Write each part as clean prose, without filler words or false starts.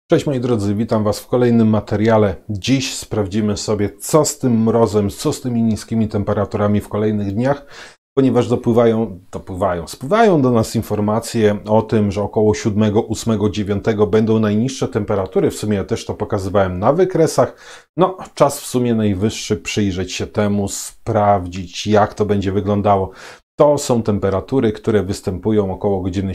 Cześć moi drodzy, witam Was w kolejnym materiale. Dziś sprawdzimy sobie, co z tym mrozem, co z tymi niskimi temperaturami w kolejnych dniach, ponieważ spływają do nas informacje o tym, że około 7, 8, 9 będą najniższe temperatury. W sumie ja też to pokazywałem na wykresach. No, czas w sumie najwyższy przyjrzeć się temu, sprawdzić, jak to będzie wyglądało. To są temperatury, które występują około godziny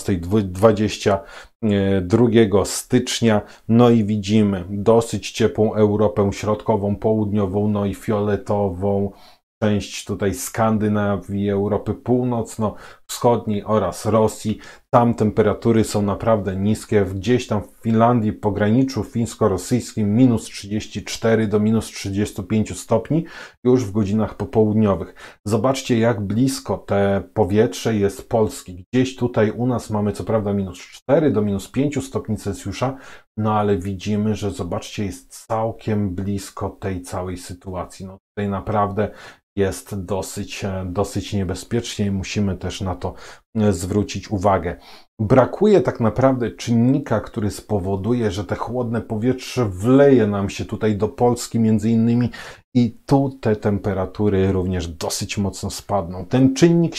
17:22 stycznia. No i widzimy dosyć ciepłą Europę Środkową, Południową, no i fioletową część tutaj Skandynawii, Europy Północno-Wschodniej oraz Rosji. Tam temperatury są naprawdę niskie. Gdzieś tam w Finlandii, w pograniczu fińsko-rosyjskim -34 do -35 stopni już w godzinach popołudniowych. Zobaczcie, jak blisko te powietrze jest Polski. Gdzieś tutaj u nas mamy co prawda -4 do -5 stopni Celsjusza, no ale widzimy, że zobaczcie, jest całkiem blisko tej całej sytuacji. No tutaj naprawdę jest dosyć niebezpiecznie i musimy też na to zwrócić uwagę. Brakuje tak naprawdę czynnika, który spowoduje, że te chłodne powietrze wleje nam się tutaj do Polski między innymi i tu te temperatury również dosyć mocno spadną. Ten czynnik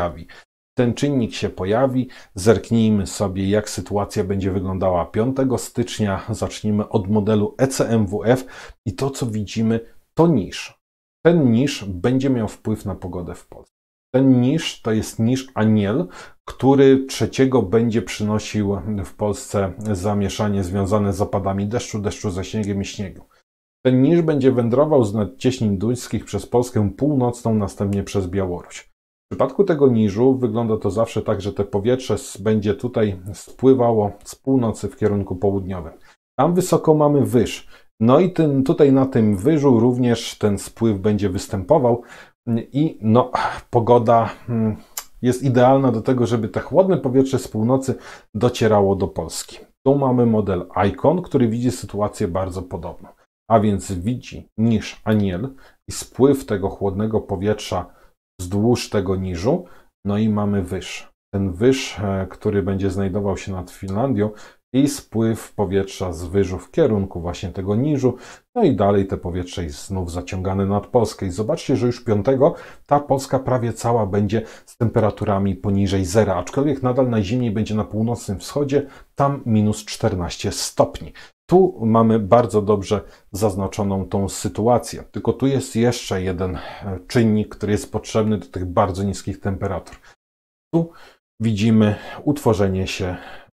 się pojawi. Zerknijmy sobie, jak sytuacja będzie wyglądała 5 stycznia. Zacznijmy od modelu ECMWF i to, co widzimy, to niż. Ten niż będzie miał wpływ na pogodę w Polsce. Ten niż to jest niż Aniel, który 3 będzie przynosił w Polsce zamieszanie związane z opadami deszczu ze śniegiem i śniegu. Ten niż będzie wędrował z nadcieśnin duńskich przez Polskę północną, następnie przez Białoruś. W przypadku tego niżu wygląda to zawsze tak, że te powietrze będzie tutaj spływało z północy w kierunku południowym. Tam wysoko mamy wyż. No i tutaj na tym wyżu również ten spływ będzie występował i no, pogoda jest idealna do tego, żeby te chłodne powietrze z północy docierało do Polski. Tu mamy model ICON, który widzi sytuację bardzo podobną, a więc widzi niż Aniel i spływ tego chłodnego powietrza wzdłuż tego niżu, no i mamy wyż. Ten wyż, który będzie znajdował się nad Finlandią, i spływ powietrza z wyżu w kierunku właśnie tego niżu, no i dalej te powietrze jest znów zaciągane nad Polskę. I zobaczcie, że już 5 ta Polska prawie cała będzie z temperaturami poniżej zera, aczkolwiek nadal najzimniej będzie na północnym wschodzie, tam -14 stopni. Tu mamy bardzo dobrze zaznaczoną tą sytuację, tylko tu jest jeszcze jeden czynnik, który jest potrzebny do tych bardzo niskich temperatur. Tu widzimy utworzenie się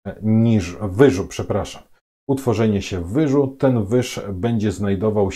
utworzenie się wyżu. Ten wyż będzie znajdował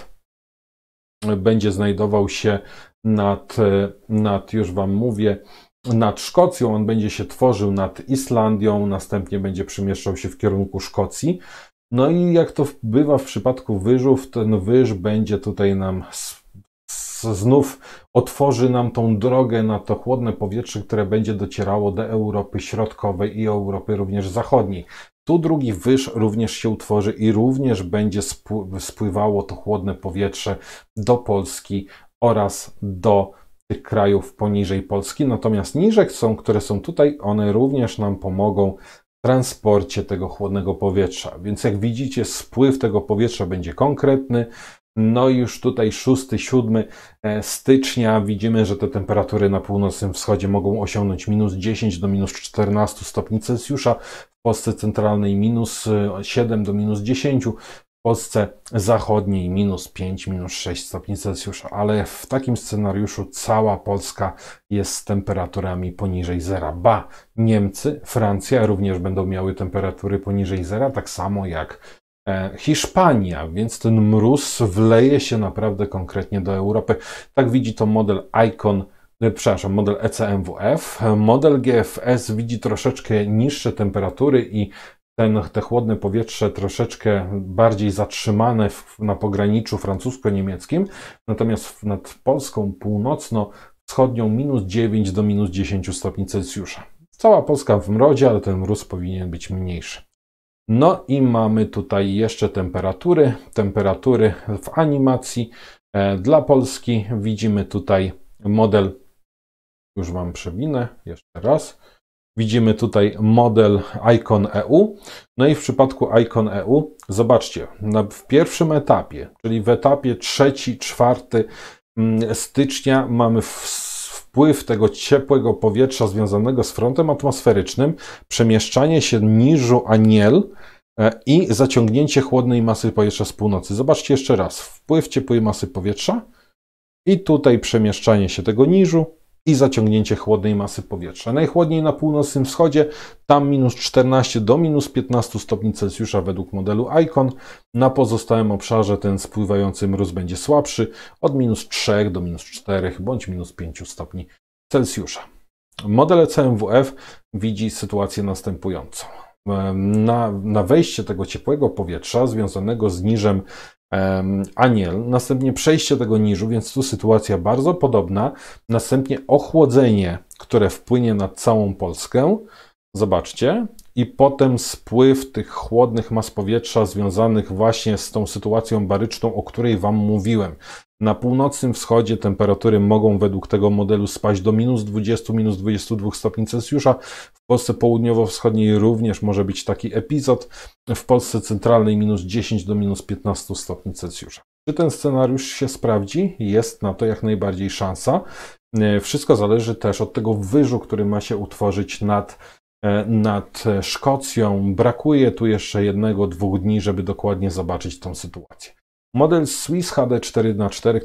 się nad, już Wam mówię, nad Szkocją. On będzie się tworzył nad Islandią, następnie będzie przemieszczał się w kierunku Szkocji. No i jak to bywa w przypadku wyżów, ten wyż będzie tutaj nam znów otworzy nam tą drogę na to chłodne powietrze, które będzie docierało do Europy Środkowej i Europy również Zachodniej. Tu drugi wyż również się utworzy i również będzie spływało to chłodne powietrze do Polski oraz do tych krajów poniżej Polski. Natomiast niżek które są tutaj, one również nam pomogą w transporcie tego chłodnego powietrza. Więc jak widzicie, spływ tego powietrza będzie konkretny. No i już tutaj 6-7 stycznia widzimy, że te temperatury na północnym wschodzie mogą osiągnąć -10 do -14 stopni Celsjusza, w Polsce centralnej -7 do -10, w Polsce zachodniej -5, -6 stopni Celsjusza, ale w takim scenariuszu cała Polska jest z temperaturami poniżej zera. Ba, Niemcy, Francja również będą miały temperatury poniżej zera, tak samo jak Hiszpania, więc ten mróz wleje się naprawdę konkretnie do Europy. Tak widzi to model model ECMWF. Model GFS widzi troszeczkę niższe temperatury i te chłodne powietrze troszeczkę bardziej zatrzymane na pograniczu francusko-niemieckim, natomiast nad Polską północno-wschodnią -9 do -10 stopni Celsjusza. Cała Polska w mrozie, ale ten mróz powinien być mniejszy. No i mamy tutaj jeszcze temperatury w animacji. Dla Polski widzimy tutaj model, już Wam przewinę jeszcze raz, Widzimy tutaj model Icon EU. No i w przypadku Icon EU, zobaczcie, w pierwszym etapie, czyli w etapie 3-4 stycznia mamy wpływ tego ciepłego powietrza związanego z frontem atmosferycznym, przemieszczanie się niżu aniel i zaciągnięcie chłodnej masy powietrza z północy. Zobaczcie jeszcze raz, wpływ ciepłej masy powietrza i tutaj przemieszczanie się tego niżu i zaciągnięcie chłodnej masy powietrza. Najchłodniej na północnym wschodzie, tam -14 do -15 stopni Celsjusza według modelu Icon. Na pozostałym obszarze ten spływający mróz będzie słabszy, od -3 do -4 bądź -5 stopni Celsjusza. Model ECMWF widzi sytuację następującą. Na wejście tego ciepłego powietrza związanego z niżem aniel, następnie przejście tego niżu, więc tu sytuacja bardzo podobna, następnie ochłodzenie, które wpłynie na całą Polskę, zobaczcie, i potem spływ tych chłodnych mas powietrza związanych właśnie z tą sytuacją baryczną, o której Wam mówiłem. Na północnym wschodzie temperatury mogą według tego modelu spaść do -20, -22 stopni Celsjusza. W Polsce południowo-wschodniej również może być taki epizod. W Polsce centralnej -10 do -15 stopni Celsjusza. Czy ten scenariusz się sprawdzi? Jest na to jak najbardziej szansa. Wszystko zależy też od tego wyżu, który ma się utworzyć nad Szkocją. Brakuje tu jeszcze 1-2 dni, żeby dokładnie zobaczyć tą sytuację. Model Swiss HD 4x4,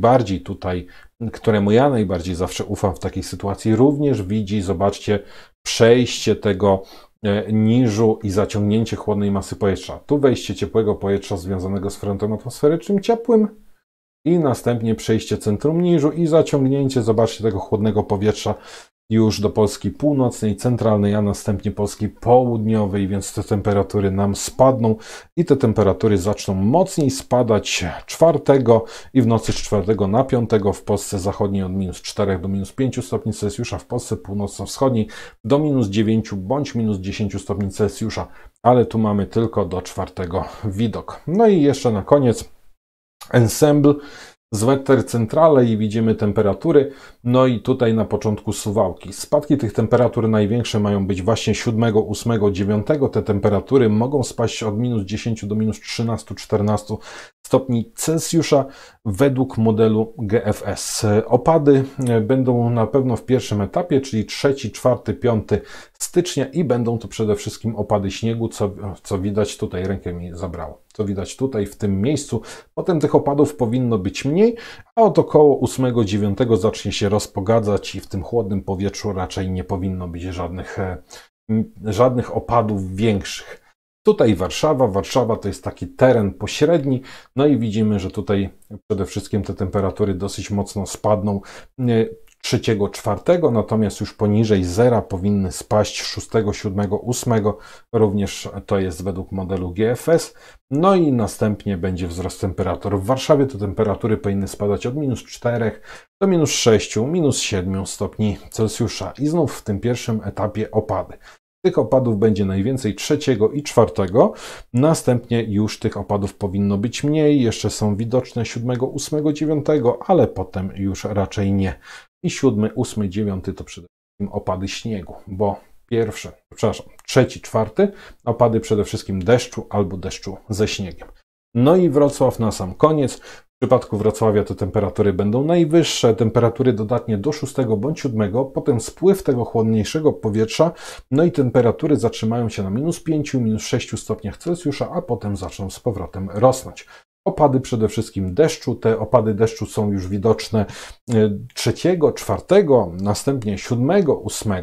któremu ja najbardziej zawsze ufam w takiej sytuacji, również widzi, zobaczcie, przejście tego niżu i zaciągnięcie chłodnej masy powietrza. Tu wejście ciepłego powietrza związanego z frontem atmosferycznym ciepłym i następnie przejście centrum niżu i zaciągnięcie, zobaczcie, tego chłodnego powietrza już do Polski północnej, centralnej, a następnie Polski południowej, więc te temperatury nam spadną i te temperatury zaczną mocniej spadać 4 i w nocy z 4 na 5 w Polsce zachodniej od -4 do -5 stopni Celsjusza, w Polsce północno-wschodniej do -9 bądź -10 stopni Celsjusza, ale tu mamy tylko do 4 widok. No i jeszcze na koniec ensemble z Wetter Centrale i widzimy temperatury, no i tutaj na początku Suwałki. Spadki tych temperatur największe mają być właśnie 7, 8, 9. Te temperatury mogą spaść od -10 do -13, 14 stopni Celsjusza według modelu GFS. Opady będą na pewno w pierwszym etapie, czyli 3, 4, 5 stycznia i będą to przede wszystkim opady śniegu, co widać tutaj, rękę mi zabrało, co widać tutaj w tym miejscu. Potem tych opadów powinno być mniej, a od około 8, 9 zacznie się rozpogadzać i w tym chłodnym powietrzu raczej nie powinno być żadnych opadów większych. Tutaj Warszawa to jest taki teren pośredni, no i widzimy, że tutaj przede wszystkim te temperatury dosyć mocno spadną 3, 4, natomiast już poniżej zera powinny spaść 6, 7, 8, również to jest według modelu GFS, no i następnie będzie wzrost temperatur. W Warszawie te temperatury powinny spadać od -4 do -6, -7 stopni Celsjusza i znów w tym pierwszym etapie opady. Tych opadów będzie najwięcej 3 i 4, następnie już tych opadów powinno być mniej, jeszcze są widoczne 7, 8, 9, ale potem już raczej nie. I 7, 8, 9 to przede wszystkim opady śniegu, bo 3, 4 opady przede wszystkim deszczu albo deszczu ze śniegiem. No i Wrocław na sam koniec. W przypadku Wrocławia te temperatury będą najwyższe, temperatury dodatnie do 6 bądź 7, potem spływ tego chłodniejszego powietrza, no i temperatury zatrzymają się na -5, -6 stopniach Celsjusza, a potem zaczną z powrotem rosnąć. Opady przede wszystkim deszczu, te opady deszczu są już widoczne 3, 4, następnie 7, 8,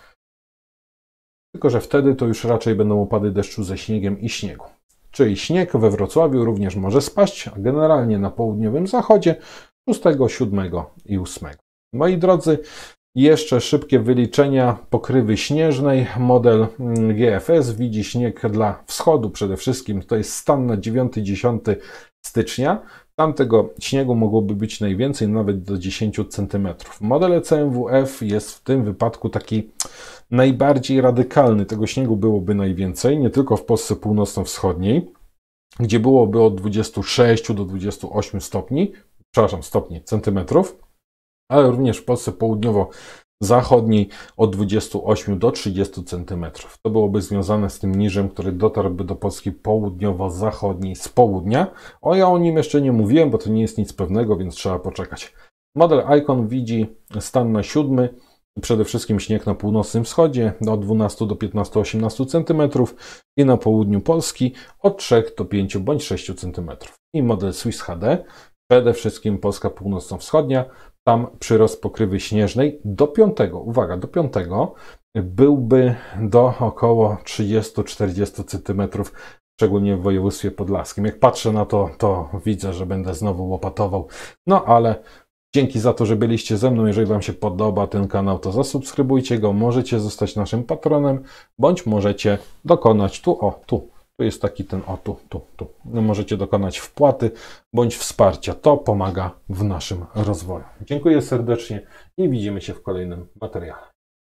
tylko że wtedy to już raczej będą opady deszczu ze śniegiem i śniegu. Czyli śnieg we Wrocławiu również może spaść, a generalnie na południowym zachodzie 6, 7 i 8. Moi drodzy, jeszcze szybkie wyliczenia pokrywy śnieżnej. Model GFS widzi śnieg dla wschodu przede wszystkim. To jest stan na 9-10 stycznia. Tamtego śniegu mogłoby być najwięcej, nawet do 10 cm. Model ECMWF jest w tym wypadku taki najbardziej radykalny. Tego śniegu byłoby najwięcej, nie tylko w Polsce północno-wschodniej, gdzie byłoby od 26 do 28 centymetrów, ale również w Polsce zachodniej od 28 do 30 cm. To byłoby związane z tym niżem, który dotarłby do Polski południowo-zachodniej z południa. Ja o nim jeszcze nie mówiłem, bo to nie jest nic pewnego, więc trzeba poczekać. Model Icon widzi stan na 7. Przede wszystkim śnieg na północnym wschodzie od 12 do 15-18 cm i na południu Polski od 3 do 5 bądź 6 cm. I model Swiss HD, przede wszystkim Polska północno-wschodnia, tam przyrost pokrywy śnieżnej do 5, uwaga, do 5 byłby do około 30-40 cm, szczególnie w województwie podlaskim. Jak patrzę na to, to widzę, że będę znowu łopatował. No ale dzięki za to, że byliście ze mną. Jeżeli Wam się podoba ten kanał, to zasubskrybujcie go. Możecie zostać naszym patronem, bądź możecie dokonać tu jest taki ten tu. No, możecie dokonać wpłaty bądź wsparcia. To pomaga w naszym rozwoju. Dziękuję serdecznie i widzimy się w kolejnym materiale.